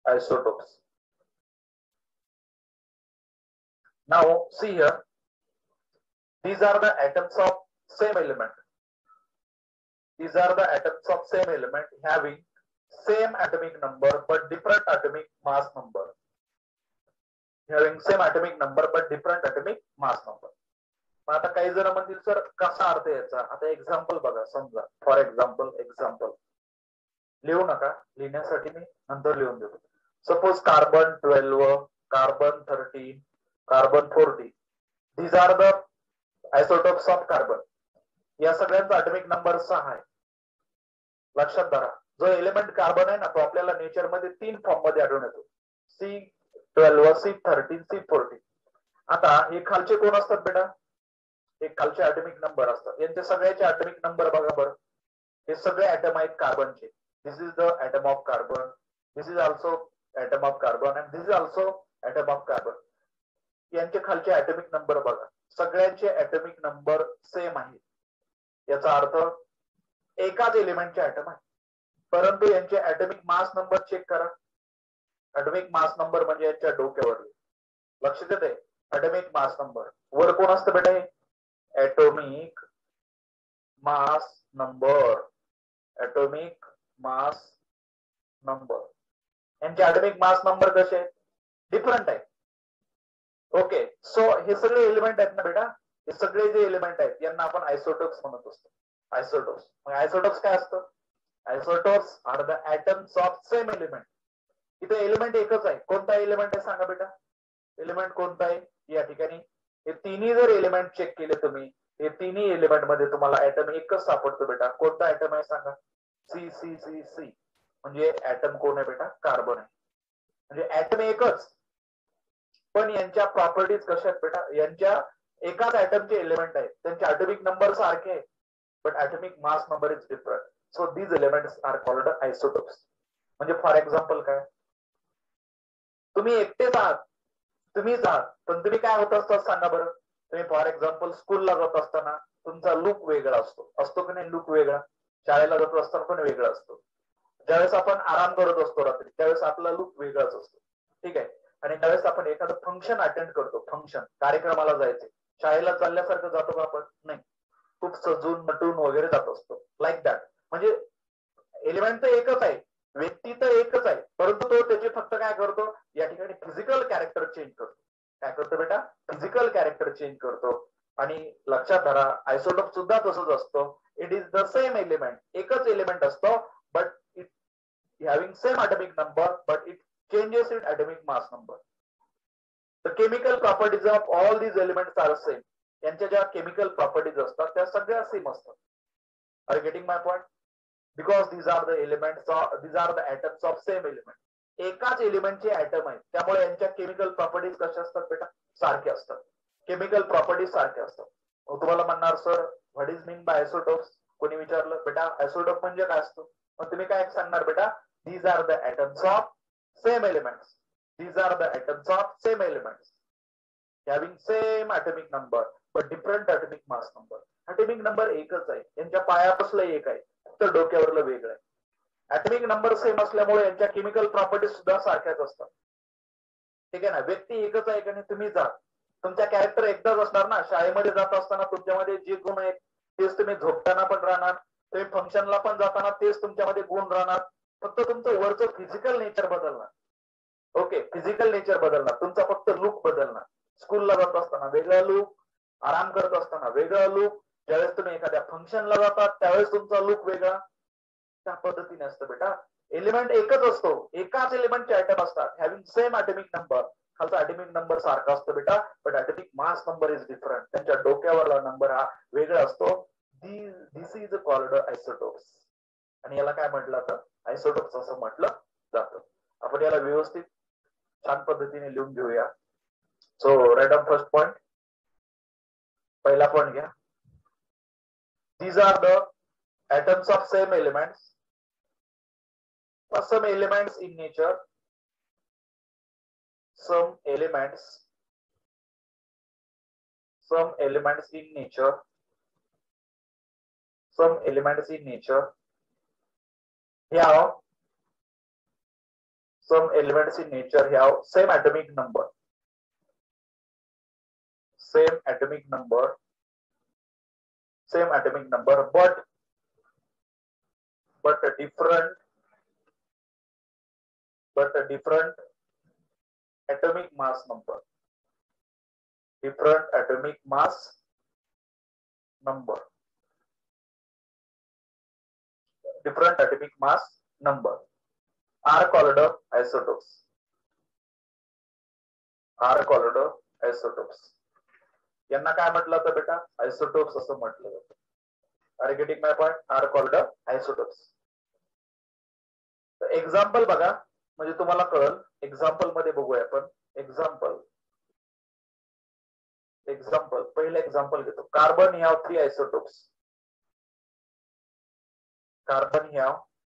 isotopes. Now see here, these are the atoms of same element. These are the atoms of same element having same atomic number but different atomic mass number. Having same atomic number but different atomic mass number. आता काही जण म्हणतील sir कसा अर्थ याचा, आता example बघा. समजा फॉर एक्झाम्पल लिहू नका, लिहिण्यासाठी मी नंतर लिहून देतो. Suppose carbon 12, carbon 13, carbon 14. These are the isotopes of carbon. या सगळ्यांचा ॲटॉमिक नंबर 6 आहे. लक्षात धरा, जो एलिमेंट कार्बन आहे ना तो आपल्याला नेचर मध्ये 3 फॉर्म मध्ये आढळून येतो. C12, C13, C14. आता हे खालचे कोण असतात बेटा? हे खालचे ॲटॉमिक नंबर असतात. यांचे सगळ्याचे ॲटॉमिक नंबर बघा बरं. हे सगळे ॲटम आहेत कार्बनचे. This is the atom of carbon, this is also atom of carbon and this is also atom of carbon. यांचे खालचे ॲटॉमिक नंबर बघा. सगळ्यांचे ॲटॉमिक नंबर सेम आहे. याचा अर्थ एकाच एलिमेंटचे ॲटम आहे, परंतु यांचे ॲटॉमिक मास नंबर चेक करा. ॲटॉमिक मास नंबर म्हणजे यांच्या डोक्यावर. लक्षात येते? ॲटॉमिक मास नंबर वर कोण असतं बेटा? हे atomic mass number. Atomic mass number. यांचे ॲटॉमिक मास नंबर कसे आहेत? डिफरंट आहे. ओके, सो हे सगळे एलिमेंट आहेत ना बेटा, हे सगळे जे एलिमेंट आहेत यांना आपण आयसोटोप्स म्हणत असतो. आयसोटोप्स. मग आयसोटोप्स काय असतं? Isotopes are the atoms of same element. इथे एलिमेंट एकच आहे. कोणता एलिमेंट आहे सांगा बेटा? एलिमेंट कोणता आहे या ठिकाणी? हे तिन्ही जर एलिमेंट चेक केले तुम्ही, हे तिन्ही एलिमेंट मध्ये तुम्हाला ॲटम एकच सापडतो बेटा. कोणता ॲटम आहे सांगा? C C C C. म्हणजे ॲटम कोण आहे बेटा? कार्बन आहे. म्हणजे ॲटम एकच, पण यांच्या प्रॉपर्टीज कशा आहेत बेटा? यांच्या एकाच ॲटमचे एलिमेंट आहेत, त्यांचे ॲटॉमिक नंबर सारखे आहेत, but atomic mass number is different. So these elements are called isotopes. म्हणजे फॉर एक्झाम्पल काय? तुम्ही एकटेच आहात, तुम्हीच आहात, पण तुम्ही काय होत असतात सांगा बरं? तुम्ही फॉर एक्झाम्पल स्कूलला जात असताना तुमचा लुक वेगळा असतो की नाही? लुक वेगळा. शाळेला जात असताना पण वेगळा असतो. ज्यावेळेस आपण आराम करत असतो रात्री, त्यावेळेस आपला लुक वेगळाच असतो. ठीक आहे. आणि त्यावेळेस आपण एखादं फंक्शन अटेंड करतो, फंक्शन कार्यक्रमाला जायचे, शाळेला चालल्यासारखं जातो का आपण? नाही, खूप सजून नटून वगैरे जात असतो. Like that. म्हणजे एलिमेंट तर एकच आहे, व्यक्ती तर एकच आहे, परंतु तो त्याचे फक्त काय करतो या ठिकाणी? फिजिकल कॅरेक्टर चेंज करतो. काय करतो बेटा? फिजिकल कॅरेक्टर चेंज करतो. आणि लक्षात धरा, आयसोटोप सुद्धा तसंच असतो. It is the same element. एकच एलिमेंट असतो, but it having same atomic number, but it changes in atomic mass number. The chemical properties of all these elements are same. यांच्या ज्या केमिकल प्रॉपर्टीज असतात त्या सगळ्या सेम असतात. Are you getting my point? Because these are the elements of, these are the atoms of same element. एकाच एलिमेंटचे item आहेत, त्यामुळे यांच्या केमिकल प्रॉपर्टीज कशा असतात बेटा? सारख्या असतात. केमिकल प्रॉपर्टीज सारख्या असतात. तुम्हाला म्हणणार sir what is mean by isotopes? कोणी विचारलं बेटा आयसोटोप म्हणजे काय असतो? मग तुम्ही काय सांगणार बेटा? These are the atoms of same elements. These are the atoms of same elements having same atomic number but different atomic mass number. Atomic number एकच आहे, यांच्या पायापासून एक आहे, फक्त डोक्यावरलं वेगळं आहे. atomic number सेम असल्यामुळे यांच्या केमिकल प्रॉपर्टीज सुद्धा सारख्याच असतात. ठीक आहे ना? व्यक्ती एकच आहे का नाही? तुम्ही जा, तुमच्या कॅरेक्टर एकदाच असणार ना. शाळेमध्ये जात असताना तुमच्यामध्ये जे गुण आहेत तेच तुम्ही झोपताना पण राहणार, तुम्ही फंक्शनला पण जाताना तेच तुमच्यामध्ये गुण राहणार. फक्त तुमचं वरचं फिजिकल नेचर बदलणार. ओके, फिजिकल नेचर बदलणार, तुमचा फक्त लुक बदलणार. स्कूलला जात असताना वेगळा लुक, आराम करत असताना वेगळा लुक, ज्यावेळेस तुम्ही एखाद्या फंक्शनला जातात त्यावेळेस तुमचा लुक वेगळा. त्या पद्धतीने असतं बेटा. एलिमेंट एकच असतो, एकाच एलिमेंटचे ॲटम असतात, हॅव्हिंग सेम ॲटॉमिक नंबर. खालचा ॲटॉमिक नंबर सारखा असतो बेटा, but atomic mass number is different. त्यांच्या डोक्यावरला नंबर हा वेगळा असतो. This is called isotopes. आणि याला काय म्हटलं जातं? आयसोटोप्स असं म्हटलं जातं. आपण याला व्यवस्थित छान पद्धतीने लिहून घेऊया. So write on first point. पहिला पॉइंट घ्या. These are the atoms of same elements. Some elements in nature, some elements in nature have some elements in nature have same atomic number, but a different atomic mass number. Different atomic mass number. Different atomic mass number are called isotopes. Are called isotopes. यांना काय म्हटलं होतं बेटा? Isotopes असं म्हटलं जातं. Are getting my point? Are called isotopes. Example बघा म्हणजे तुम्हाला कळल. एक्झाम्पल मध्ये बघूया आपण. एक्झाम्पल पहिलं एक्झाम्पल घेतो. Carbon have 3 isotopes. Carbon have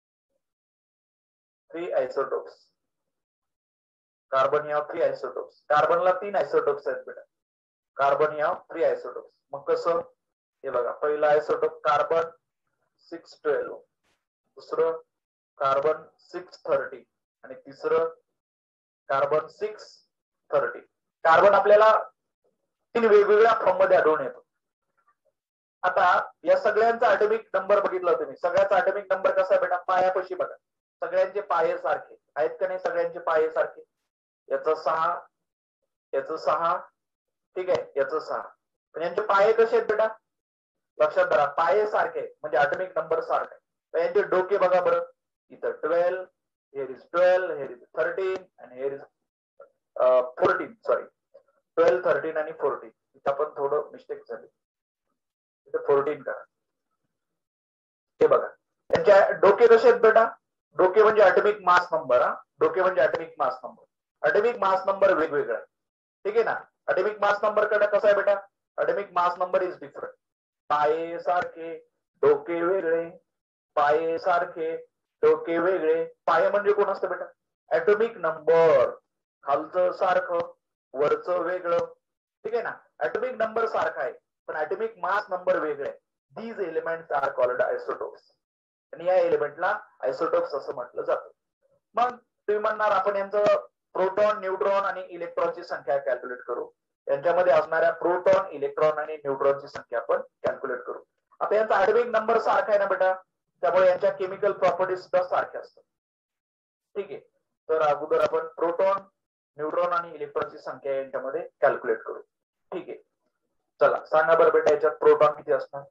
3 isotopes. Carbon have 3 isotopes. कार्बनला 3 आयसोटोप्स आहेत बेटा. Carbon have 3 isotopes. मग कसं? हे बघा, पहिला आयसोटोप कार्बन 612, दुसरं कार्बन 630 आणि तिसरं कार्बन 630. कार्बन आपल्याला 3 वेगवेगळ्या फॉर्म मध्ये आढळून येतो. आता या सगळ्यांचा ॲटॉमिक नंबर बघितला तुम्ही. सगळ्याचा ॲटॉमिक नंबर कसा बेटा? पायापाशी बघा. सगळ्यांचे पाये सारखे आहेत का नाही? सगळ्यांचे पाये सारखे. याचं 6, याचं 6, ठीक आहे, याचं 6. पण यांचे पाये कसे आहेत बेटा? लक्षात धरा, पाये सारखे म्हणजे ॲटॉमिक नंबर सारखा आहे. तर यांचे डोके बघा बरं. इथं 12, here is 12, here is 13 and here is 14. Sorry, 12, 13 आणि 14. इथं पण थोडं मिस्टेक झाली. इथं 14 करा. हे बघा, यांच्या डोके कसे आहेत बेटा? डोके म्हणजे ॲटॉमिक मास नंबर. डोके म्हणजे atomic mass number. Atomic mass number वेगवेगळा आहे, ठीक आहे ना. ॲटॉमिक मास नंबर कडे कसा आहे बेटा? Atomic mass number is different. पाये सारखे, डोके वेगळे. पाये सारखे, डोके वेगळे. पाये म्हणजे कोण असतं बेटा? Atomic number. खालचं सारखं, वरचं वेगळं, ठीक आहे ना. ॲटॉमिक नंबर सारखा आहे पण ॲटॉमिक मास नंबर वेगळे आहे. These elements are called isotopes. आणि या एलिमेंटला आयसोटोप्स असं म्हटलं जातं. मग तुम्ही म्हणणार आपण यांचं प्रोटॉन, न्यूट्रॉन आणि इलेक्ट्रॉनची संख्या कॅल्क्युलेट करू. यांच्यामध्ये असणाऱ्या प्रोटॉन, इलेक्ट्रॉन आणि न्यूट्रॉनची संख्या आपण कॅल्क्युलेट करू. आता यांचा ॲटॉमिक नंबर सारखा आहे ना बेटा, त्यामुळे यांच्या केमिकल प्रॉपर्टीज सुद्धा सारख्या असतात, ठीक आहे. तर अगोदर आपण प्रोटॉन, न्यूट्रॉन आणि इलेक्ट्रॉनची संख्या यांच्यामध्ये कॅल्क्युलेट करू, ठीक आहे. चला सांगा बरं बेटा, याच्यात प्रोटॉन किती असणार?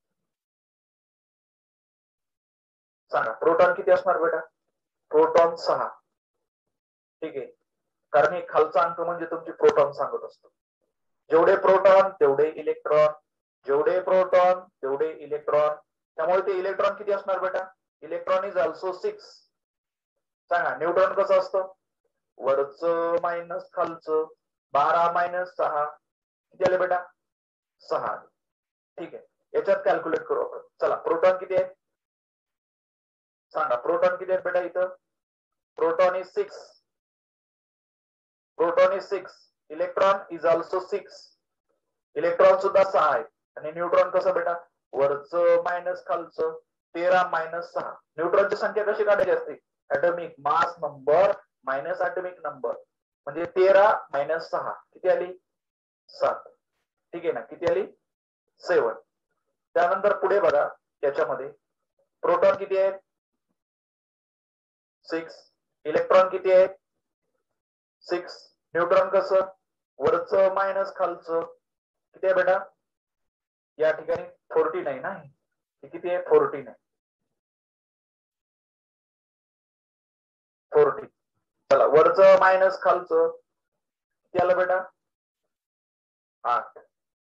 सांगा, प्रोटॉन किती असणार बेटा? प्रोटॉन 6, ठीक आहे. कारण हे खालचा अंक म्हणजे तुमची प्रोटॉन सांगत असतो. जेवढे प्रोटॉन तेवढे इलेक्ट्रॉन, जेवढे प्रोटॉन तेवढे इलेक्ट्रॉन. त्यामुळे ते इलेक्ट्रॉन किती असणार बेटा? Electron is also 6. सांगा, न्यूट्रॉन कसं असतं? वरचं मायनस खालचं. 12 मायनस 6 किती आले बेटा? 6, ठीक आहे. याच्यात कॅल्क्युलेट करू आपण. चला, प्रोटॉन किती आहे सांगा? प्रोटॉन किती आहेत बेटा इथं? Proton is 6. Proton is 6. Electron is also 6. Electron सुद्धा 6 आहे. आणि न्यूट्रॉन कसं बेटा? वरचं मायनस खालचं. 13 मायनस 6. न्यूट्रॉनची संख्या कशी काढायची असते? Atomic mass number minus atomic number. म्हणजे 13 मायनस 6 किती आली? 7, ठीक आहे ना. किती आली? 7. त्यानंतर पुढे बघा, त्याच्यामध्ये प्रोटॉन किती आहे? 6. इलेक्ट्रॉन किती आहे? 6. न्यूट्रॉन कसं? वरचं मायनस खालचं. किती आहे बेटा? या ठिकाणी 14 आहे ना. किती आहे? 14 आहे. 14. चला, वरचं मायनस खालचं किती आलं बेटा? 8.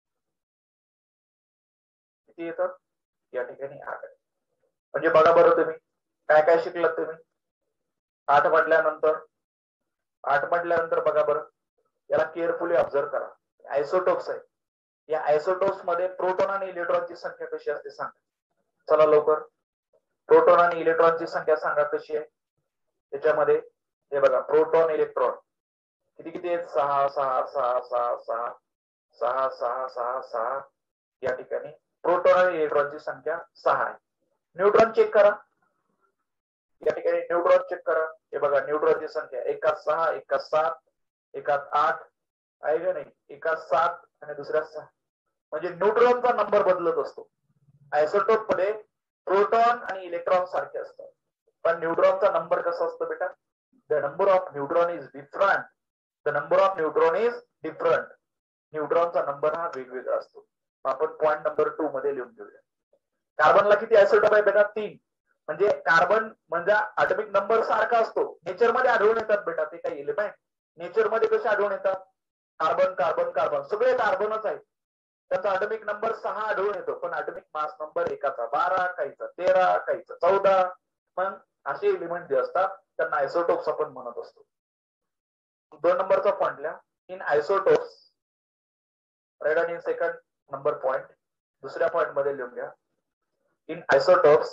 किती येतं? या ठिकाणी 8. म्हणजे बघा बरं, तुम्ही काय काय शिकलात तुम्ही? 8 म्हटल्यानंतर बघा बरं, याला केअरफुली ऑब्झर्व करा. आयसोटोप्स आहे. या आयसोटोप्स मध्ये प्रोटॉन आणि इलेक्ट्रॉनची संख्या कशी असते सांगा. चला लवकर, प्रोटॉन आणि इलेक्ट्रॉनची संख्या सांगा कशी आहे. त्याच्यामध्ये हे बघा, प्रोटॉन, इलेक्ट्रॉन किती किती आहेत? 6 6 6 6 6 6 6 6 6. या ठिकाणी प्रोटॉन आणि इलेक्ट्रॉनची संख्या 6 आहे. न्यूट्रॉन चेक करा. या ठिकाणी न्यूट्रॉन चेक करा. हे बघा न्यूट्रॉनची संख्या एकात 6, एकात 7, एकात 8 आहे का नाही, एकात 7 आणि दुसऱ्यात 6. म्हणजे न्यूट्रॉनचा नंबर बदलत असतो. आयसोटोप मध्ये प्रोटॉन आणि इलेक्ट्रॉन सारखे असतात, पण न्यूट्रॉनचा नंबर कसा असतो बेटा? The number of neutron is different. The number of neutron is different. न्यूट्रॉनचा नंबर हा वेगवेगळा असतो. आपण पॉइंट नंबर 2 मध्ये लिहून घेऊया. कार्बनला किती आयसोटोप आहे बेटा? 3. म्हणजे कार्बन म्हणजे ॲटॉमिक नंबर सारखा असतो. नेचर मध्ये आढळून येतात बेटा ते काही एलिमेंट. नेचर मध्ये कसे आढळून येतात? कार्बन कार्बन कार्बन सगळे कार्बनच आहेत. त्याचा ॲटॉमिक नंबर 6 आढळून येतो, पण ॲटॉमिक मास नंबर एकाचा 12, काहीचा 13, काहीचा 14. मग असे एलिमेंट जे असतात त्यांना आयसोटोप्स आपण म्हणत असतो. 2 नंबरचा पॉइंट लिहा. In isotopes, write on in second number point. दुसऱ्या पॉइंट मध्ये लिहून घ्या. In isotopes,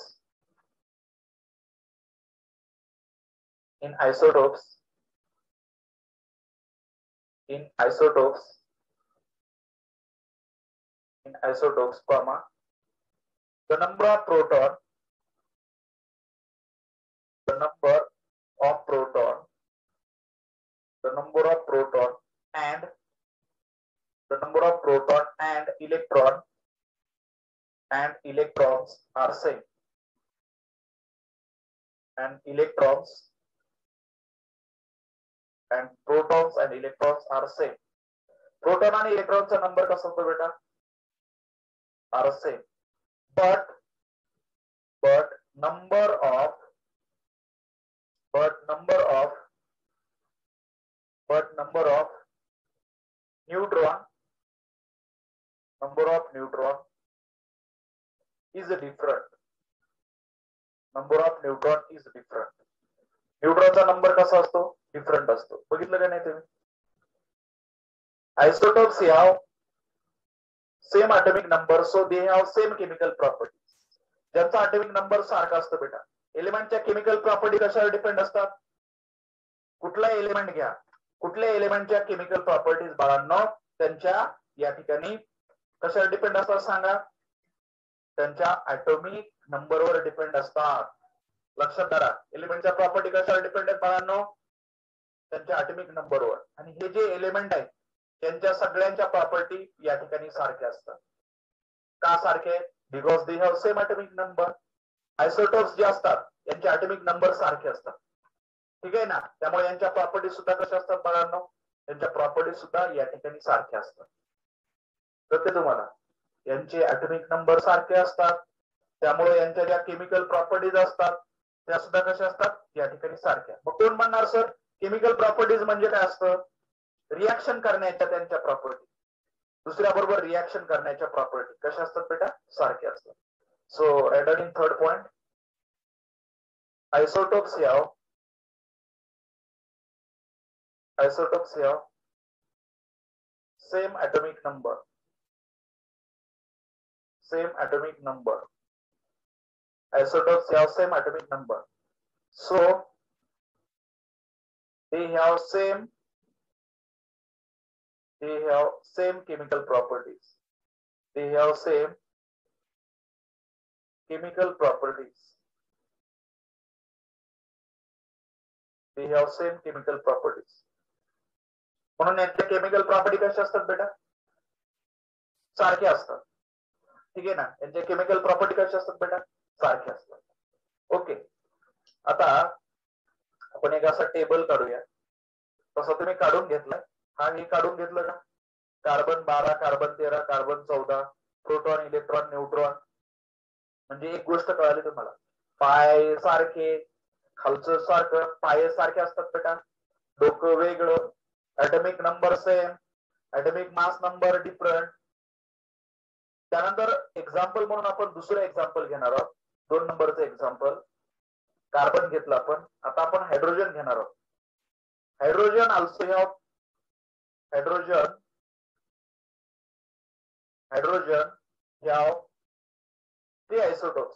in isotopes, in isotopes, in isotopes, comma, the number of proton, the number of proton, the number of proton and the number of proton and electrons are same, and electrons and protons and electrons are same. Proton and electrons number कसा असतो बेटा? are same, but number of neutron is different. Number of neutron is different. न्यूट्रॉनचा number कसा असतो? Different असतो. बघितलं का नाही तुम्ही? Isotopes have same atomic number, so they have same chemical properties. ज्यांचा atomic number सारखा असतो बेटा. एलिमेंटच्या केमिकल प्रॉपर्टी कशावर डिपेंड असतात? कुठला एलिमेंट घ्या, कुठल्या एलिमेंटच्या केमिकल प्रॉपर्टीज बाळांनो त्यांच्या या ठिकाणी कशावर डिपेंड असतात सांगा? त्यांच्या ॲटॉमिक नंबरवर डिपेंड असतात. लक्षात धरा. एलिमेंटच्या प्रॉपर्टी कशावर डिपेंड आहेत बाळांनो? त्यांच्या ॲटॉमिक नंबरवर. आणि हे जे एलिमेंट आहेत त्यांच्या सगळ्यांच्या प्रॉपर्टी या ठिकाणी सारख्या असतात. का सारखे? Because they have same atomic number. Isotopes जे असतात यांचे ॲटॉमिक नंबर सारखे असतात. ठीक आहे ना? त्यामुळे यांच्या प्रॉपर्टी सुद्धा कशा असतात बाळांनो? त्यांच्या प्रॉपर्टी सुद्धा या ठिकाणी सारख्या असतात. तर ते तुम्हाला यांचे ॲटॉमिक नंबर सारखे असतात, त्यामुळे यांच्या ज्या केमिकल प्रॉपर्टीज असतात त्या सुद्धा कशा असतात? या ठिकाणी सारख्या. मग कोण म्हणणार सर केमिकल प्रॉपर्टीज म्हणजे काय असतं? रिॲक्शन करण्याच्या त्यांच्या प्रॉपर्टी, दुसऱ्या बरोबर रिॲक्शन करण्याच्या प्रॉपर्टी कशा असतात बेटा? सारख्या असतात. So write in third point, isotopes have same atomic number. Isotopes have same atomic number, so they have same chemical properties. They have same chemical properties. म्हणून यांच्या केमिकल प्रॉपर्टी कशा असतात बेटा? सारख्या असतात. ठीक आहे ना? यांच्या केमिकल प्रॉपर्टी कशा असतात बेटा? सारख्या असतात. ओके. आता आपण एक असा टेबल काढूया. तसं तुम्ही काढून घेतलाय. हा हे काढून घेतलं का? Carbon 12, carbon 13, carbon 14, proton, electron, neutron. म्हणजे एक गोष्ट कळाली तुम्हाला, पाय सारखे, खालचं सारखं, पाय सारखे असतात बेटा, डोकं वेगळं, atomic number same, atomic mass number different. त्यानंतर एक्झाम्पल म्हणून आपण दुसरं एक्झाम्पल घेणार आहोत. 2 नंबरचं एक्झाम्पल. कार्बन घेतलं आपण, आता आपण हायड्रोजन घेणार आहोत. Hydrogen also have hydrogen have 3 isotopes.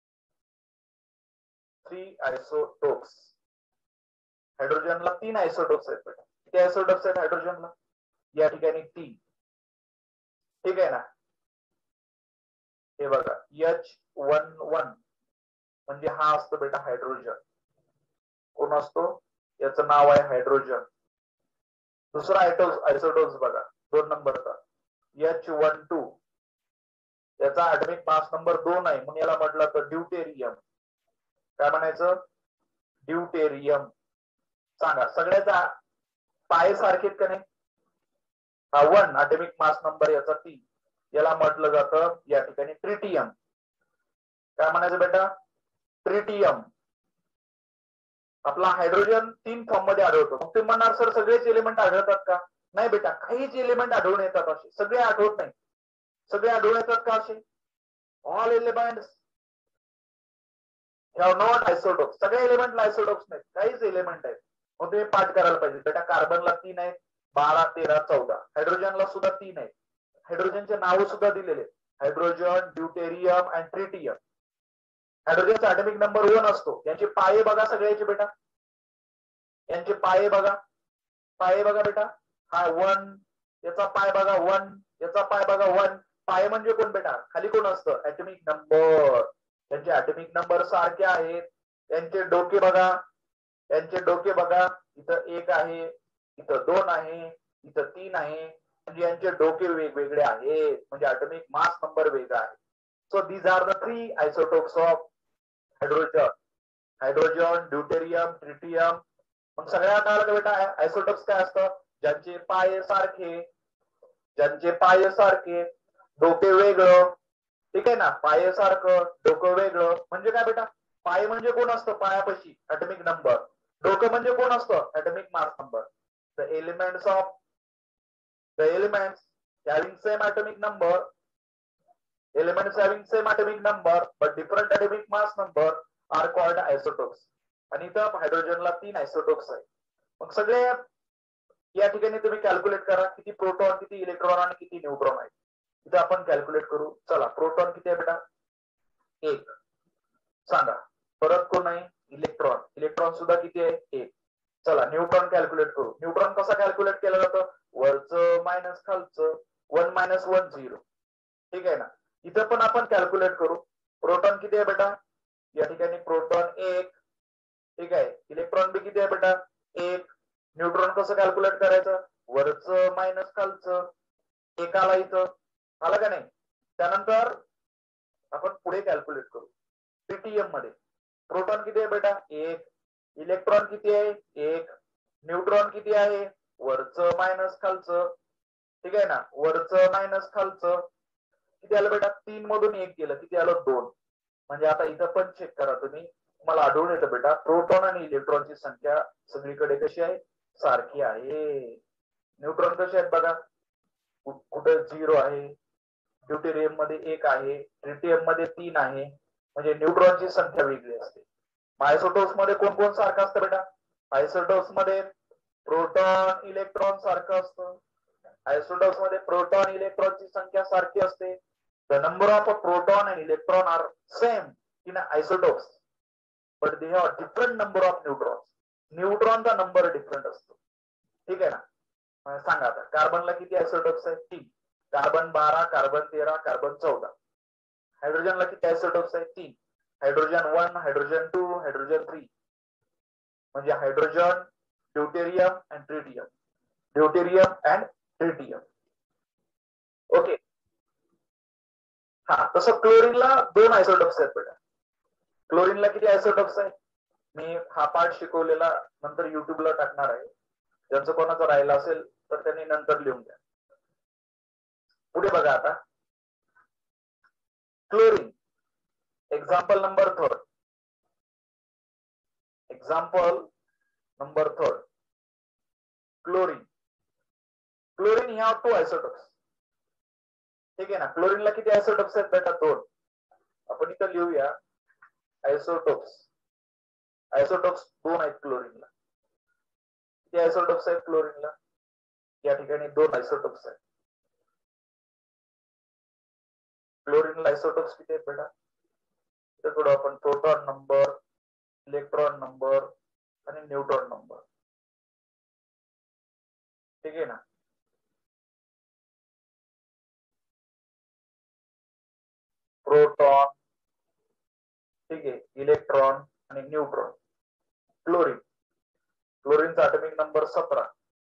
3 isotopes. हायड्रोजनला 3 आयसोटोप्स आहेत बेटा. किती आयसोटोप्स आहेत हायड्रोजनला? या ठिकाणी 3. ठीक आहे ना? हे बघा H11 म्हणजे हा असतो बेटा हायड्रोजन. कोण असतो, याचं नाव आहे हायड्रोजन. दुसरा आयसोटोप्स बघा 2 नंबरचा H12, याचा ऍटॉमिक मास नंबर 2 आहे म्हणून याला म्हटलं तर ड्यूटेरियम. काय म्हणायचं, ड्यूटेरियम. सांगा सगळ्याचा पाय सारखेच का नाही, हा 1 ऍटॉमिक मास नंबर याचा 3, याला म्हटलं जातं या ठिकाणी ट्रिटियम. काय म्हणायचं बेटा, ट्रिटियम. आपला हायड्रोजन 3 फॉर्म मध्ये आढळतो. मग ते म्हणणार सर सगळेच एलिमेंट आढळतात का, नाही बेटा, काहीच एलिमेंट आढळून येतात असे, सगळे आढळत नाही. सगळे आढळून येतात का असे, all elements have not isotopes. सगळे एलिमेंटला आयसोटोप्स नाहीत, काहीच एलिमेंट आहेत. मग तुम्ही पाठ करायला पाहिजे बेटा, कार्बनला 3 आहेत, 12, 13, 14. हायड्रोजनला सुद्धा 3 आहेत. हायड्रोजनचे नाव सुद्धा दिलेले, हायड्रोजन, ड्यूटेरियम अँड ट्रिटियम. हायड्रोजनचा ऍटॉमिक नंबर 1 असतो. यांचे पाये बघा सगळ्याचे बेटा, यांचे पाये बघा, पाये बघा बेटा, हा 1, याचा पाय बघा 1, याचा पाय बघा 1. पाय म्हणजे कोण बेटा, खाली कोण असतं, ऍटॉमिक नंबर. त्यांचे ऍटॉमिक नंबर सारखे आहेत. यांचे डोके बघा, यांचे डोके बघा, इथं 1 आहे, इथं 2 आहे, इथं 3 आहे. म्हणजे यांचे डोके वेगवेगळे आहेत, म्हणजे ऍटॉमिक मास नंबर वेगळा आहे. So these are the 3 isotopes of hydrogen, hydrogen, deuterium, tritium. मग सगळ्यात आलं बेटा आयसोटोप्स काय असतं, ज्यांचे पाय सारखे, ज्यांचे पाय सारखे, डोके वेगळं. ठीक आहे ना, पाय सारखं, डोकं वेगळं. म्हणजे काय बेटा, पाय म्हणजे कोण असतं, पायापाशी ऍटॉमिक नंबर. डोकं म्हणजे कोण असतं, atomic mass number. The elements having same atomic number, elements having same atomic number but different atomic mass number are called isotopes. आणि इथं हायड्रोजनला 3 आयसोटोप्स आहेत. मग सगळे या ठिकाणी तुम्ही कॅल्क्युलेट करा, किती प्रोटॉन, किती इलेक्ट्रॉन आणि किती न्यूट्रॉन आहेत. इथं आपण कॅल्क्युलेट करू. चला, प्रोटॉन किती आहे बेटा, 1. सांगा, परत कोण आहे, इलेक्ट्रॉन. इलेक्ट्रॉन सुद्धा किती आहे, 1. चला, न्यूट्रॉन कॅल्क्युलेट करू. न्यूट्रॉन कसा कॅल्क्युलेट केलं जातं, वरचं मायनस खालचं, 1 - 1 0. ठीक आहे ना, इथं पण आपण कॅल्क्युलेट करू. प्रोटॉन किती आहे बेटा, या ठिकाणी प्रोटॉन 1. ठीक आहे, इलेक्ट्रॉन बी किती आहे बेटा, 1. न्यूट्रॉन कसं कॅल्क्युलेट करायचं, वरचं मायनस खालचं, 1 आला इथं, आलं का नाही. त्यानंतर आपण पुढे कॅल्क्युलेट करू. ट्रिटियम मध्ये प्रोटॉन किती आहे बेटा, 1. इलेक्ट्रॉन किती आहे, 1. न्यूट्रॉन किती आहे, वरचं मायनस खालचं. ठीक आहे ना, वरचं मायनस खालचं. किती आलं बेटा, 3 मधून 1 गेलं, किती आलं, 2. म्हणजे आता इथं पण चेक करा तुम्ही, तुम्हाला आढळून येतं बेटा, प्रोटॉन आणि इलेक्ट्रॉनची संख्या सगळीकडे कशी आहे, सारखी आहे. न्यूट्रॉन कसे आहेत बघा, कुठे 0 आहे, ड्यूटेरियम मध्ये 1 आहे, ट्रिटियम मध्ये 3 आहे. म्हणजे न्यूट्रॉनची संख्या वेगळी असते. आयसोटोप्स मध्ये कोण कोण सारखं असतं बेटा, आयसोटोप्स मध्ये प्रोटॉन, इलेक्ट्रॉन सारखं असतं. आयसोटोप्स मध्ये प्रोटॉन, इलेक्ट्रॉनची संख्या सारखी असते. The number of proton and electron are same in isotopes but they have different number of neutrons. न्यूट्रॉनचा नंबर डिफरंट असतो. ठीक आहे ना. सांगा आता, कार्बनला किती आयसोटोप्स आहेत, 3. Carbon 12, carbon 13, carbon 14. हायड्रोजनला किती आयसोटोप्स आहेत, 3. Hydrogen 1, hydrogen 2, hydrogen 3. म्हणजे hydrogen, deuterium and tritium, deuterium and tritium. Okay. हा, तसं क्लोरीनला 2 आयसोटोप्स आहेत बेटा. क्लोरीनला किती आयसोटोप्स आहेत, मी हा पार्ट शिकवलेला नंतर युट्यूबला टाकणार आहे. ज्यांचं कोणाचं राहिलं असेल तर त्यांनी नंतर लिहून द्या. पुढे बघा आता, chlorine. Example number 3. Example number 3, chlorine. Chlorine ह्या 2 आयसोटोप्स. ठीक आहे ना, क्लोरीनला किती आयसोटोप्स आहेत बेटा, 2. आपण इथं लिहूया आयसोटोप्स. आयसोटोप्स 2 आहेत क्लोरीनला. किती आयसोटोप्स आहेत क्लोरीनला, या ठिकाणी 2 आयसोटोप्स आहेत. क्लोरीनला आयसोटोप्स किती आहेत बेटा, इथं थोडं आपण प्रोटॉन नंबर, इलेक्ट्रॉन नंबर आणि न्यूट्रॉन नंबर. ठीक आहे ना. प्रोटॉन, ठीक आहे, इलेक्ट्रॉन आणि न्यूट्रॉन. क्लोरीन. क्लोरीनचा ॲटॉमिक नंबर 17,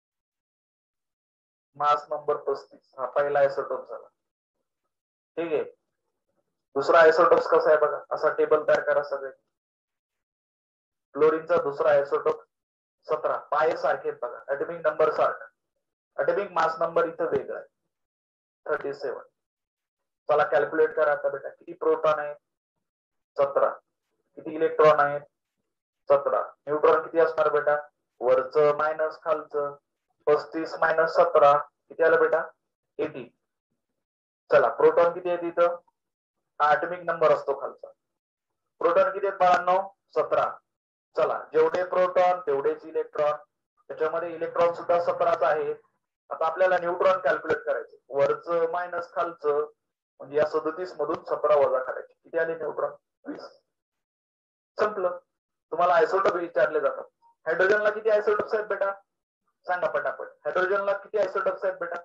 मास नंबर 35. हा पहिला आयसोटोप झाला. ठीक आहे. दुसरा आयसोटोप कसा आहे बघा, असा टेबल तयार करा सगळे. क्लोरीनचा दुसरा आयसोटोप 17, पाय सारखे आहेत बघा, ॲटॉमिक नंबर सारखा. ॲटॉमिक मास नंबर इथं वेगळा आहे, 37. चला कॅल्क्युलेट करा आता बेटा. किती प्रोटॉन आहे? 17. किती इलेक्ट्रॉन आहेत? 17. न्यूट्रॉन किती असणार बेटा? वरचं मायनस खालचं. 35 मायनस 17 किती आलं बेटा? 18. चला प्रोटॉन किती आहेत इथं? हा ॲटॉमिक नंबर असतो खालचा. प्रोटॉन किती आहेत बाळांनो? 17. चला जेवढे प्रोटॉन तेवढेच इलेक्ट्रॉन. त्याच्यामध्ये इलेक्ट्रॉन सुद्धा 17च आहे. आता आपल्याला न्यूट्रॉन कॅल्क्युलेट करायचे. वरचं मायनस खालचं, म्हणजे या 37 मधून 17 वजा करायचे. किती आले न्यूट्रॉन? 20. संपलं. तुम्हाला आयसोटोप विचारले जातात. हायड्रोजनला किती आयसोटोप्स आहेत बेटा? सांगा पटापट. हायड्रोजनला किती आयसोटोप्स आहेत बेटा?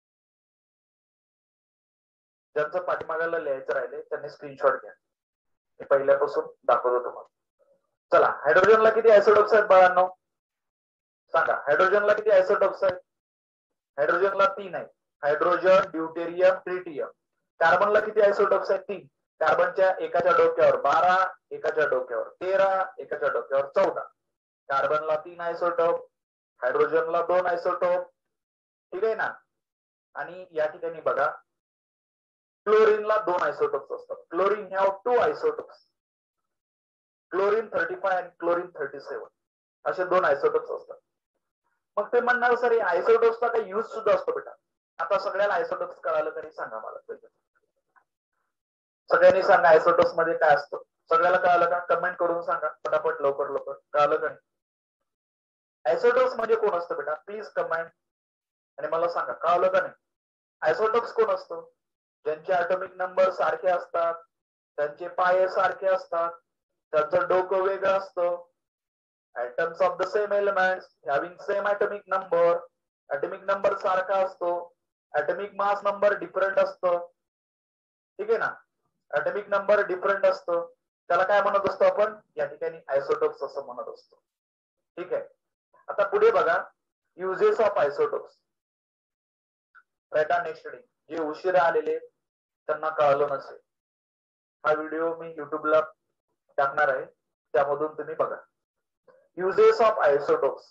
ज्यांचं पाठीमागायला लिहायचं राहिले त्यांनी स्क्रीनशॉट घ्या. मी पहिल्यापासून दाखवतो तुम्हाला. चला हायड्रोजनला किती आयसोटोप्स आहेत बाळांनो? सांगा. हायड्रोजनला किती आयसोटोप्स आहेत? हायड्रोजनला 3 आहेत. Hydrogen, deuterium, tritium. कार्बनला किती आयसोटोप्स आहेत? 3. कार्बनच्या एकाच्या डोक्यावर 12, एकाच्या डोक्यावर 13, एकाच्या डोक्यावर 14. कार्बनला 3 आयसोटोप, हायड्रोजनला 2 आयसोटोप. ठीक आहे ना. आणि या ठिकाणी बघा क्लोरीनला 2 आयसोटोप्स असतात. Chlorine have 2 isotopes. क्लोरीन 35 आणि क्लोरीन 37 असे 2 आयसोटोप्स असतात. मग ते म्हणणार सर आयसोटोप्सचा काही यूज सुद्धा असतो बेटा. आता सगळ्याला आयसोटोप्स कळालं तरी सांगा मला. सगळ्यांनी सांगा आयसोटोप्स मध्ये काय असतं. सगळ्याला कळालं का? कमेंट करून सांगा पटापट, लवकर लवकर. कळालं का नाही? आयसोटोप्स म्हणजे कोण असतं बेटा? प्लीज कमेंट आणि मला सांगा कळालं का नाही? आयसोटोप्स कोण असतो? ज्यांचे ॲटॉमिक नंबर सारखे असतात, त्यांचे पाये सारखे असतात, त्यांचं डोकं वेगळं असतं. atoms of the same elements having same atomic number. atomic number सारखा असतो. atomic mass number डिफरंट असतो. ठीक आहे ना. atomic number डिफरंट असतो. त्याला काय म्हणत असतो आपण? या ठिकाणी आयसोटोप्स असं म्हणत असतो. ठीक आहे. आता पुढे बघा uses of isotopes. Right. Next day जे उशिरा आलेले त्यांना कळलं नसेल, हा व्हिडिओ मी युट्यूबला टाकणार आहे, त्यामधून तुम्ही बघा. Uses of isotopes.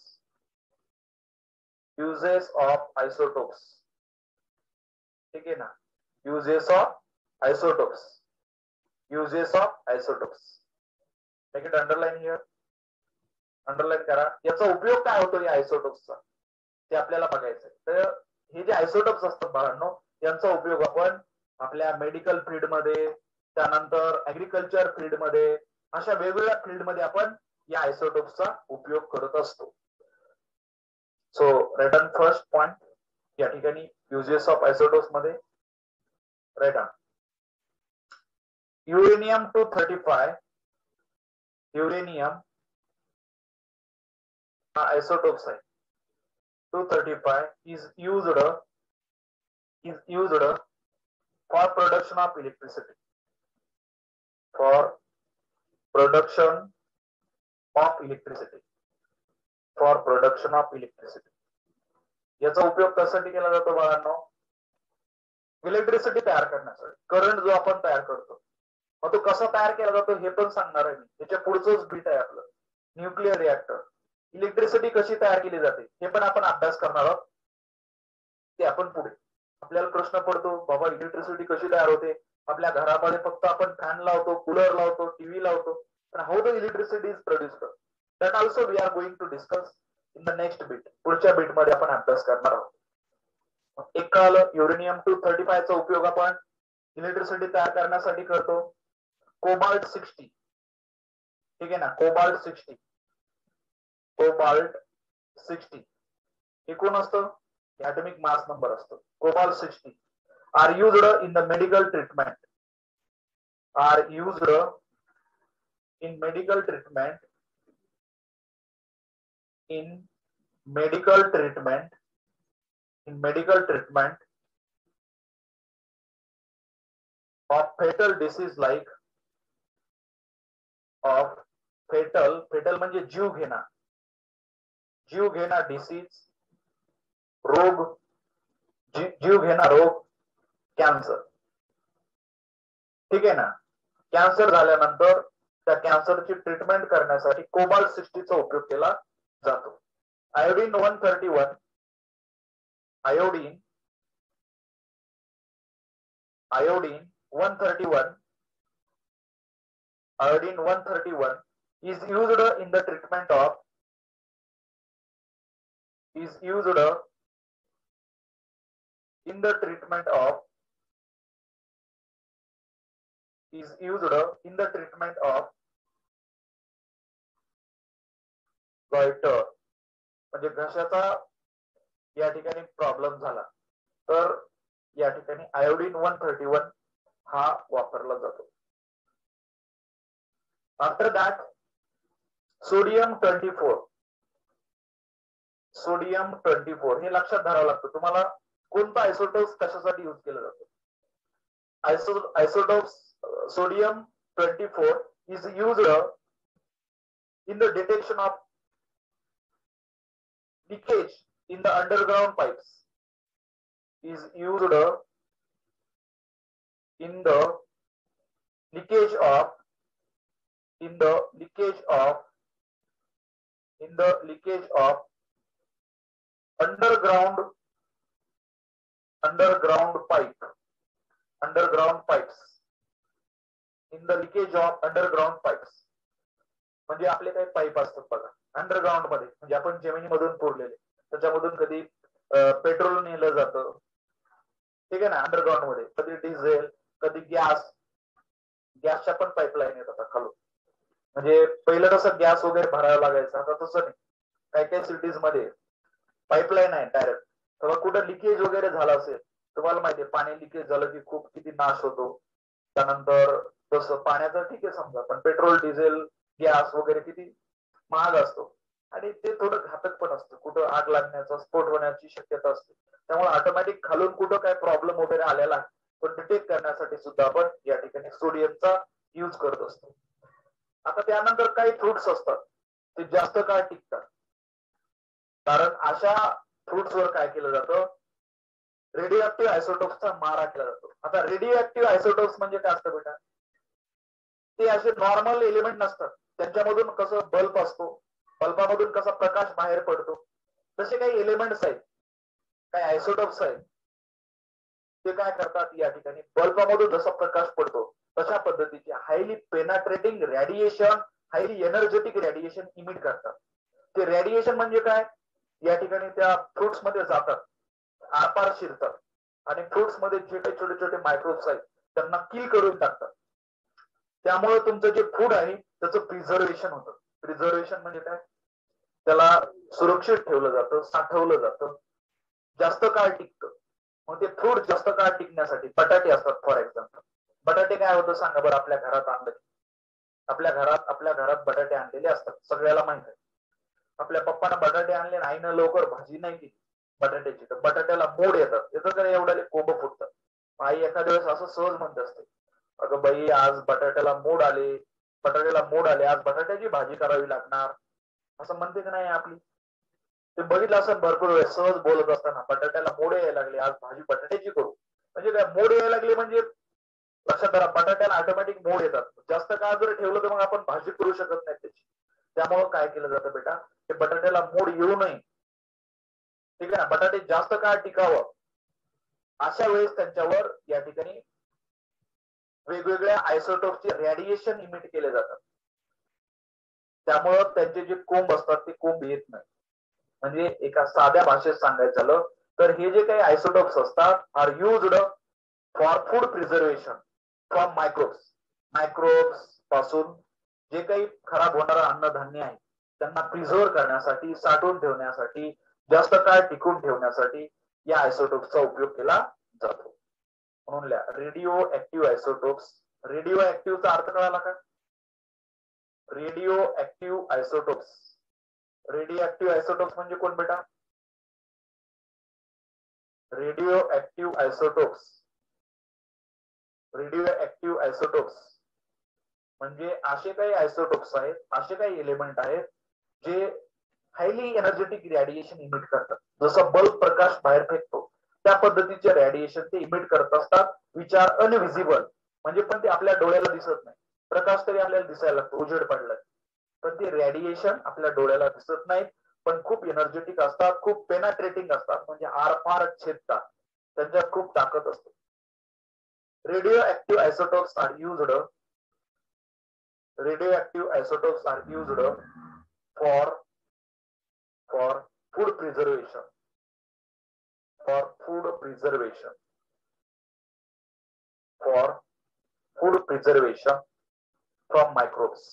Uses of isotopes. ठीक है ना. Uses of isotopes. Uses of isotopes. Make it underline here. Underline करा. याचा उपयोग काय होतो या आयसोटोप्सचा ते आपल्याला बघायचं. तर हे जे आयसोटोप्स असतात बाळांनो, यांचा उपयोग आपण आपल्या मेडिकल फील्ड मध्ये, त्यानंतर ऍग्रिकल्चर फील्ड मध्ये, अशा वेगवेगळ्या फील्ड मध्ये आपण या आयसोटोप्सचा उपयोग करत असतो. So write on first point या ठिकाणी युजेस ऑफ आयसोटोप्स मध्ये राईट ऑन. युरेनियम 235. युरेनियम हा आयसोटोप्स आहे. 235 is used for production of electricity. For production of electricity. For production of electricity. याचा उपयोग कशासाठी केला जातो बाळांनो? इलेक्ट्रिसिटी तयार करण्यासाठी. करंट जो आपण तयार करतो, मग तो कसा तयार केला जातो हे पण सांगणार आहे मी. त्याच्या पुढचंच बीट आहे आपलं न्यूक्लिअर रिएक्टर. इलेक्ट्रिसिटी कशी तयार केली जाते हे पण आपण अभ्यास करणार आहोत. ते आपण पुढे. आपल्याला प्रश्न पडतो बाबा इलेक्ट्रिसिटी कशी तयार होते? आपल्या घरामध्ये फक्त आपण फॅन लावतो, कूलर लावतो, टीव्ही लावतो, पण how the electricity is produced, that also we are going to discuss in the next beat. पुढच्या बीट मध्ये आपण अभ्यास करणार आहोत. एक कळालं. युरेनियम 235 चा उपयोग आपण इलेक्ट्रिसिटी तयार करण्यासाठी करतो. कोबाल्ट 60. ठीक आहे ना. कोबाल्ट 60. कोबाल्ट 60 हे कोण असतं? ॲटॉमिक मास नंबर असतो. Cobalt 60 are used in the medical treatment. Are used in medical treatment. in medical treatment of fatal disease like fatal, fatal म्हणजे जीव घेणा डिसीज, रोग, जीव घेणा रोग, कॅन्सर. ठीक आहे ना. कॅन्सर झाल्यानंतर त्या कॅन्सरची ट्रीटमेंट करण्यासाठी कोबाल्ट 60 चा उपयोग केला जातो. Iodine 131, iodine 131 is used in the treatment of goiter, म्हणजे घशाचा या ठिकाणी प्रॉब्लेम झाला तर या ठिकाणी आयोडीन 131 हा वापरला जातो. आफ्टर दॅट सोडियम 24 हे लक्षात धरावं लागतं तुम्हाला. कोणता आयसोटोप्स कशासाठी यूज केला जातो? Isotopes sodium 24 is used in the detection of leakage in the underground pipes. Is used in the leakage of underground pipes. In the leakage of underground pipes. म्हणजे आपले काही पाईप असतात बघा अंडरग्राउंड मध्ये, म्हणजे आपण जमिनीमधून पुरलेले, त्याच्यामधून कधी पेट्रोल नेलं जातं, ठीक आहे ना, अंडरग्राउंड मध्ये कधी डिझेल, कधी गॅसच्या पण पाईपलाईन येतात खालून. म्हणजे पहिलं कसं गॅस वगैरे भरायला लागायचं, आता तसं नाही. काही सिटीज मध्ये पाईपलाईन आहे डायरेक्ट. तेव्हा कुठं लिकेज वगैरे झालं असेल, तुम्हाला माहितीये पाणी लिकेज झालं की खूप किती नाश होतो. त्यानंतर तसं पाण्याचं ठीक आहे समजा, पण पेट्रोल डिझेल गॅस वगैरे किती महाग असतो आणि ते थोडं घातक पण असतं. कुठं आग लागण्याचा, स्फोट होण्याची शक्यता असते. त्यामुळे ऑटोमॅटिक खालून कुठं काय प्रॉब्लेम वगैरे आलेला आहे तो डिटेक्ट करण्यासाठी सुद्धा आपण या ठिकाणी सोडियमचा यूज करत असतो. आता त्यानंतर काही फ्रुट्स असतात ते जास्त काळ टिकतात, कारण अशा फ्रुट्सवर काय केलं जातं, रेडिओ ऍक्टिव्ह आयसोटोप्सचा मारा केला जातो. आता रेडिओ ऍक्टिव्ह आयसोटोप्स म्हणजे काय असतं बेटा? ते असे नॉर्मल एलिमेंट नसतात. त्यांच्यामधून कसं बल्ब असतो, बल्बामधून कसा प्रकाश बाहेर पडतो, तसे काही एलिमेंट्स आहेत, काही आयसोटोप्स आहेत. ते काय करतात, या ठिकाणी बल्बामधून जसा प्रकाश पडतो तशा पद्धतीचे highly penetrating radiation, highly energetic radiation emit करतात. ते रेडिएशन म्हणजे काय, या ठिकाणी त्या फ्रुट्स मध्ये जातात, आरपार शिरतात आणि फ्रुट्स मध्ये जे काही छोटे छोटे मायक्रोब्स आहेत त्यांना किल करून टाकतात. त्यामुळे तुमचं जे फूड आहे त्याचं प्रिझर्वेशन होतं. प्रिझर्वेशन म्हणजे काय, त्याला सुरक्षित ठेवलं जातं, साठवलं जातं, जास्त काळ टिकतं. मग ते फूड जास्त काळ टिकण्यासाठी बटाटे असतात फॉर एक्झाम्पल. बटाटे काय होतं सांगा बरं, आपल्या घरात आणलं, आपल्या घरात बटाटे आणलेले असतात, सगळ्याला माहित आहे. आपल्या पप्पानं बटाटे आणले, आईनं लवकर भाजी नाही केली बटाट्याची, तर बटाट्याला मोड येतात, येतं तर एवढ्याले कोंब फुटतात. आई एखाद्या वेळेस असं सहज म्हणत असते, अगं बाई आज बटाट्याला मोड आले, आज बटाट्याची भाजी करावी लागणार, असं म्हणते की नाही आपली? ते बघितलं असं भरपूर वेळ सहज बोलत असताना, बटाट्याला मोड यायला लागले, आज भाजी बटाट्याची करू. म्हणजे काय, मोड यायला लागले म्हणजे लक्षात धरा, बटाट्याला ऑटोमॅटिक मोड येतात. जास्त काळ जर ठेवलं तर मग आपण भाजी करू शकत नाही त्याची. त्यामुळं काय केलं जातं बेटा, ते बटाट्याला मोड येऊ नये, ठीक आहे ना, बटाटे जास्त काळ टिकावं, अशा वेळेस त्यांच्यावर या ठिकाणी वेगवेगळ्या आयसोटोपचे रेडिएशन इमिट केले जातात. त्यामुळं त्यांचे जे कोंब असतात ते कोंब येत नाही. म्हणजे एका साध्या भाषेत सांगायचं झालं तर हे जे काही आयसोटोप्स असतात are used for food preservation from microbes पासून जे काही खराब होणारं अन्नधान्य आहे त्यांना प्रिझर्व करण्यासाठी, साठवून ठेवण्यासाठी, जास्त काळ टिकून ठेवण्यासाठी या आयसोटोप्सचा उपयोग केला जातो. म्हणून रेडिओ ऍक्टिव्ह आयसोटोप्स. रेडिओ ऍक्टिव्हचा अर्थ कळाला का? Radio active isotopes. Radio active isotopes म्हणजे कोण बेटा? Radio active isotopes. Radio active isotopes म्हणजे असे काही आयसोटोप्स आहेत, असे काही एलिमेंट आहेत जे हायली एनर्जेटिक रेडिएशन इमिट करतात. जसं बल्ब प्रकाश बाहेर फेकतो त्या पद्धतीचे रेडिएशन ते इमिट करत असतात, विच आर अनविजिबल, म्हणजे पण ते आपल्या डोळ्याला दिसत नाही. प्रकाश तरी आपल्याला दिसायला लागतो, उजेड पडलाय, पण ते रेडिएशन आपल्या डोळ्याला दिसत नाहीत, पण खूप एनर्जेटिक असतात, खूप पेनाट्रेटिंग असतात, म्हणजे आरपार छेदतात, त्यांच्यात खूप ताकद असते. Radioactive isotopes are used for food preservation, for food preservation from microbes,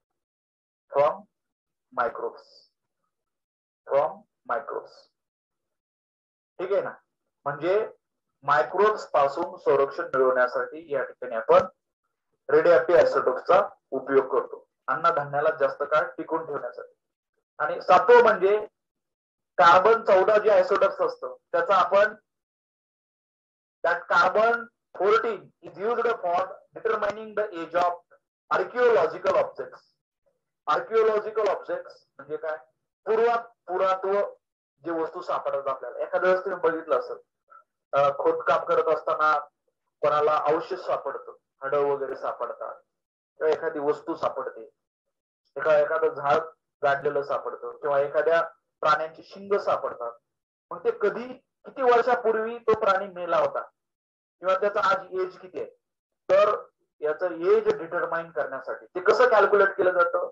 ठीक आहे ना. म्हणजे मायक्रोब्स पासून संरक्षण मिळवण्यासाठी या ठिकाणी आपण रेडिओएक्टिव्ह आयसोटोप्सचा उपयोग करतो, अन्नधान्याला जास्त काळ टिकून ठेवण्यासाठी. आणि सातवं म्हणजे कार्बन 14 जे आयसोटोप्स असतं त्याचा आपण that carbon 14 is used for determining the age of archaeological objects. Archaeological objects म्हणजे काय? पुरातत्व जे वस्तू सापडतात आपल्याला. एखाद्या वेळेस तुम्ही बघितलं असेल, खोदकाम करत असताना कोणाला अवशेष सापडतं, हाडं वगैरे सापडतात, किंवा एखादी वस्तू सापडते, एखादं झाड गाडलेलं सापडतं, किंवा एखाद्या प्राण्यांची शिंग सापडतात. मग ते कधी किती वर्षापूर्वी तो प्राणी मेला होता किंवा त्याचा आज एज किती आहे, तर याचं एज डिटरमाइन करण्यासाठी ते कसं कॅल्क्युलेट केलं जातं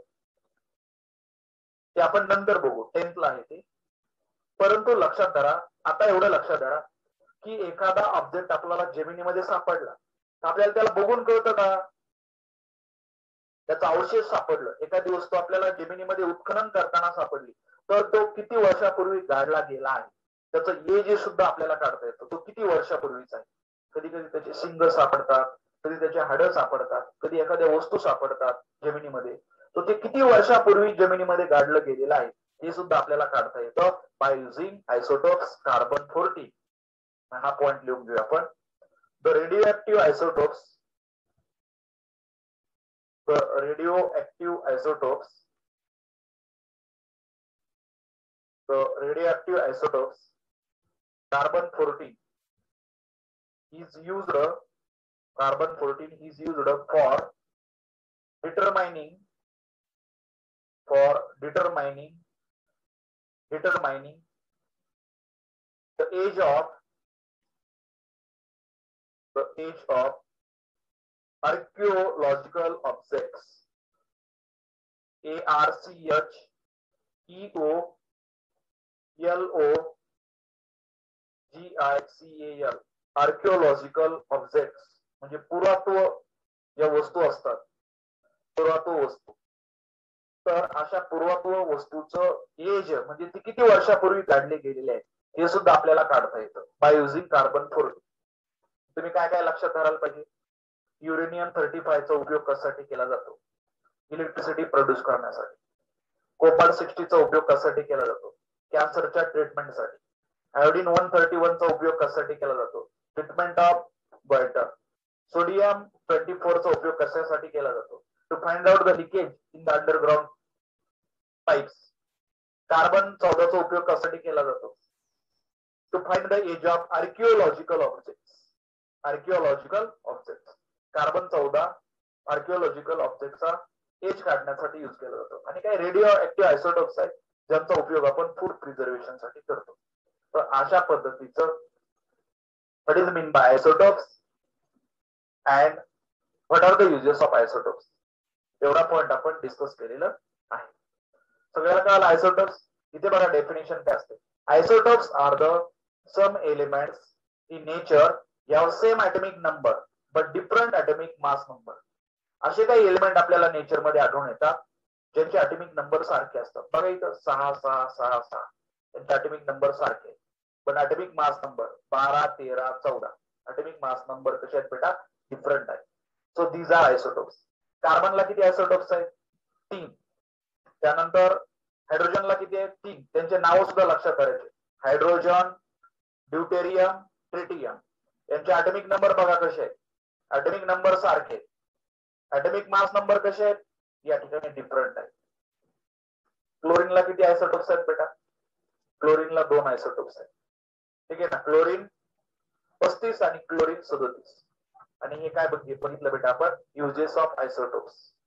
ते आपण नंतर बघू, 10th ला आहे ते. परंतु लक्षात धरा, आता एवढं लक्षात धरा की एखादा ऑब्जेक्ट आपल्याला जमिनीमध्ये सापडला तर आपल्याला त्याला बघून कळतं का त्याचा अवशेष सापडलं, एखादी वस्तू आपल्याला जमिनीमध्ये उत्खनन करताना सापडली तर तो किती वर्षापूर्वी गाडला गेला आहे, त्याचं एज सुद्धा आपल्याला काढता येतं, तो किती वर्षापूर्वीचा आहे. कधी कधी त्याचे शिंग सापडतात, कधी त्याचे हाडं सापडतात, कधी एखाद्या वस्तू सापडतात जमिनीमध्ये, तो ते किती वर्षापूर्वी जमिनीमध्ये गाडलं गेलेलं आहे हे सुद्धा आपल्याला काढता येतं बाय युझिंग आयसोटोप्स कार्बन 14. हा पॉइंट लिहून घेऊया आपण. The radioactive isotopes, the radioactive isotopes carbon 14 is used for determining the age of archaeological objects, ARCHEOLOGICAL, archaeological objects म्हणजे पुरातत्व ज्या वस्तू असतात, पुरातत्व वस्तू. तर अशा पुरातत्व वस्तूचं एज म्हणजे ती किती वर्षापूर्वी काढले गेलेले आहे हे सुद्धा आपल्याला काढता येतं बाय युझिंग कार्बन 14. तुम्ही काय काय लक्षात धरायला पाहिजे? युरेनियम 35 चा उपयोग कशासाठी केला जातो? इलेक्ट्रिसिटी प्रोड्यूस करण्यासाठी. कोबाल्ट 60 चा उपयोग कशासाठी केला जातो? कॅन्सरच्या ट्रीटमेंटसाठी. आयोडीन 131 चा उपयोग कशासाठी केला जातो? Treatment of goitre. सोडियम 24 चा उपयोग कशासाठी केला जातो? To find out the leakage in the underground pipes. Carbon 14 चा उपयोग कशासाठी केला जातो? To find the age of archaeological objects. Carbon 14 archaeological ऑब्जेक्टचा एज काढण्यासाठी यूज केला जातो. आणि काही रेडिओ ऍक्टिव्ह आयसोटोप्स आहेत ज्यांचा उपयोग आपण फूड प्रिझर्वेशन साठी करतो. तर अशा पद्धतीचं what is mean by isotopes and what are the uses of isotopes, एवढा पॉइंट आपण डिस्कस केलेलं आहे. सगळ्याला कळालं आयसोटोप्स? इथे बघा डेफिनेशन काय असते. Isotopes are the same elements in nature have same atomic number but different atomic mass number. असे काही एलिमेंट आपल्याला नेचर मध्ये आढळून येतात ज्यांचे atomic नंबर सारखे असतात. बघा इथं 6 6 6 6 त्यांचे atomic नंबर सारखे, पण atomic mass number 12 13 14 atomic mass number कसे आहेत बेटा? डिफरंट आहे. So these are isotopes. कार्बनला किती आयसोटोप्स आहेत? 3. त्यानंतर हायड्रोजनला किती आहेत? 3. त्यांचे नाव सुद्धा लक्षात करायचे. Hydrogen, deuterium, tritium. यांचे ॲटॉमिक नंबर बघा कसे आहेत. ॲटॉमिक नंबर सारखे. ऍटॉमिक मास नंबर कसे आहेत या ठिकाणी डिफरंट आहे. क्लोरीनला किती आयसोटोप्स आहेत बेटा? क्लोरीनला 2 आयसोटोप्स आहेत. ठीक आहे ना. क्लोरीन 35 आणि क्लोरीन 37. आणि हे काय बघितलं बेटा आपण? Uses of isotopes.